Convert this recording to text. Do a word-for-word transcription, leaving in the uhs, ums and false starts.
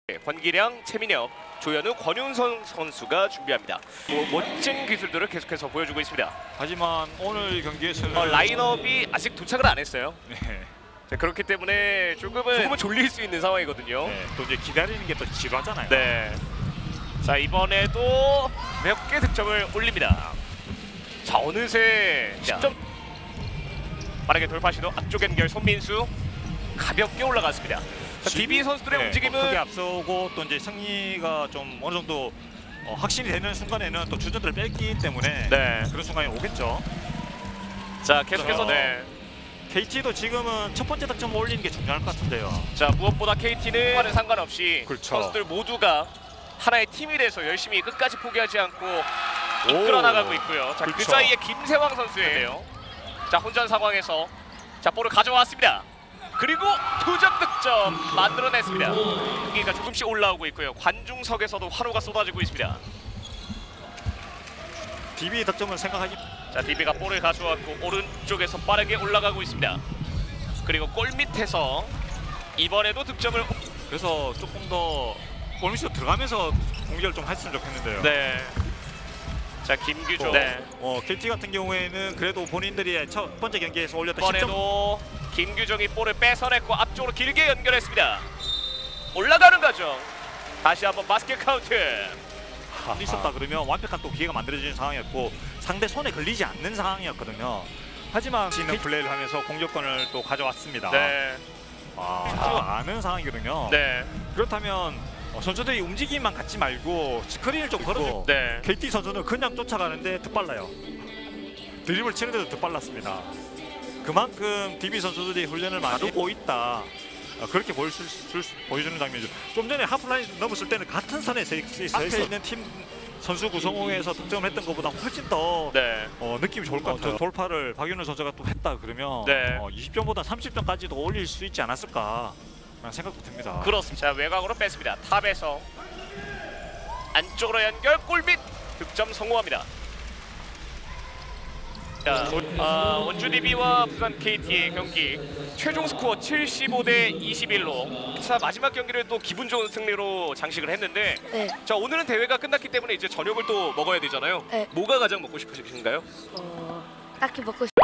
권기량, 최민혁, 조현우, 권윤선 선수가 준비합니다. 뭐, 멋진 기술들을 계속해서 보여주고 있습니다. 하지만 오늘 경기에서는 어, 라인업이 아직 도착을 안 했어요. 네. 자, 그렇기 때문에 조금은, 조금은 졸릴 수 있는 상황이거든요. 네. 또 이제 기다리는 게 또 지루하잖아요. 네. 자, 이번에도 몇 개 득점을 올립니다. 자, 어느새 십 점 빠르게 돌파 시도 앞쪽 연결 손민수 가볍게 올라갔습니다. 자, 디비 선수들의 네, 움직임은 크게 앞서고 또 이제 승리가 좀 어느 정도 어, 확신이 되는 순간에는 또 주전들을 뺐기 때문에 네. 그런 순간이 오겠죠. 자, 계속해서 어, 네. 케이티도 지금은 첫 번째 득점 올리는 게 중요할 것 같은데요. 자, 무엇보다 케이티는 과는 상관없이 그렇죠. 선수들 모두가 하나의 팀이 돼서 열심히 끝까지 포기하지 않고 이끌어 나가고 있고요. 자, 그렇죠. 그 사이에 김세왕 선수예요. 자, 혼전 상황에서 자, 볼을 가져왔습니다. 그리고 두 점 득점 만들어냈습니다. 경기가 조금씩 올라오고 있고요. 관중석에서도 환호가 쏟아지고 있습니다. 디비 득점을 생각하기. 자, 디비가 볼을 가져왔고 오른쪽에서 빠르게 올라가고 있습니다. 그리고 골 밑에서 이번에도 득점을. 그래서 조금 더 골밑으로 들어가면서 공격을 좀 했으면 좋겠는데요. 네. 자, 김규조. 어, 네. 어, 케이티 같은 경우에는 그래도 본인들이 첫 번째 경기에서 올렸던 십 점. 이번에도 김규정이 볼을 뺏어냈고 앞쪽으로 길게 연결했습니다. 올라가는 과정. 다시 한번 바스켓 카운트. 있었다 그러면 완벽한 또 기회가 만들어지는 상황이었고 상대 손에 걸리지 않는 상황이었거든요. 하지만 있는 플레이를 하면서 공격권을 또 가져왔습니다. 네. 아, 아는 상황이거든요. 네. 그렇다면 어, 선수들이 움직임만 갖지 말고 스크린을 좀 걸어주고 네. 케이티 선수는 그냥 쫓아가는데 더 빨라요. 드리블 치는데도 더 빨랐습니다. 그만큼 디비 선수들이 훈련을 많이 하고 있다. 어, 그렇게 보여줄, 줄, 보여주는 장면이죠. 좀 전에 하프라인 넘었을 때는 같은 선에 서, 서, 앞에 있는 팀 선수 구성에서 득점을 했던 것보다 훨씬 더 네. 어, 느낌이 좋을 것 어, 같아요. 저- 돌파를 박윤호 선수가 또 했다 그러면 네. 어, 이십 점보다 삼십 점까지도 올릴 수 있지 않았을까 라는 생각도 듭니다. 그렇습니다. 자, 외곽으로 뺐습니다. 탑에서 안쪽으로 연결 골밑 득점 성공합니다. 자, 아, 원주 디비와 부산 케이티의 경기 최종 스코어 칠십오 대 이십일로 자, 마지막 경기를 또 기분 좋은 승리로 장식을 했는데 네, 자, 오늘은 대회가 끝났기 때문에 이제 저녁을 또 먹어야 되잖아요. 네. 뭐가 가장 먹고 싶으신가요? 어, 딱히 먹고